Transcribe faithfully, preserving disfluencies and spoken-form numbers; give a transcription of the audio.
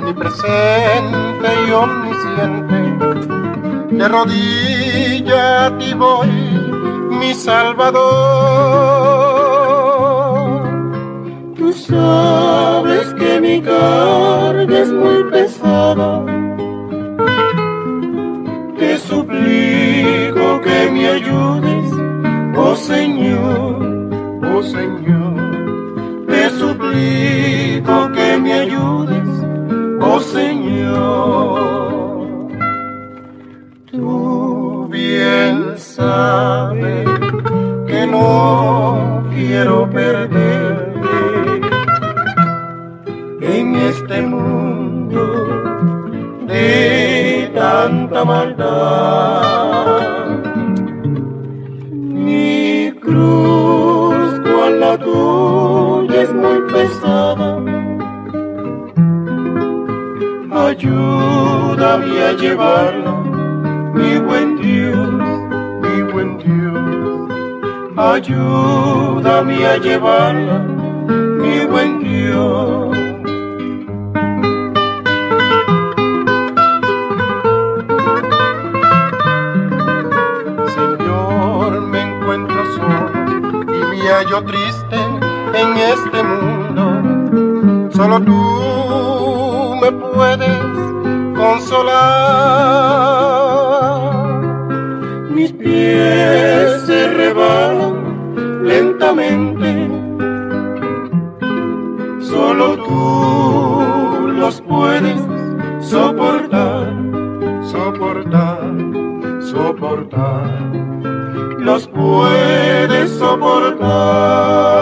omnipresente y omnisciente, de rodilla a ti voy, mi Salvador. Tú sabes que mi carga es muy pesada, te suplico que me ayudes, oh Señor, oh Señor. te suplico que me ayudes, oh Señor. Tú bien sabes que no quiero perderte en este mundo de tanta maldad. Mi cruz con la tuya es muy pesada, ayúdame a llevarla, mi buen Dios, mi buen Dios. ayúdame a llevarla, mi buen Dios. Señor, me encuentro solo y me hallo triste en este mundo. Solo tú me puedes consolar. Mis pies se rebalan lentamente, solo tú los puedes soportar, Soportar, soportar. los puedes soportar.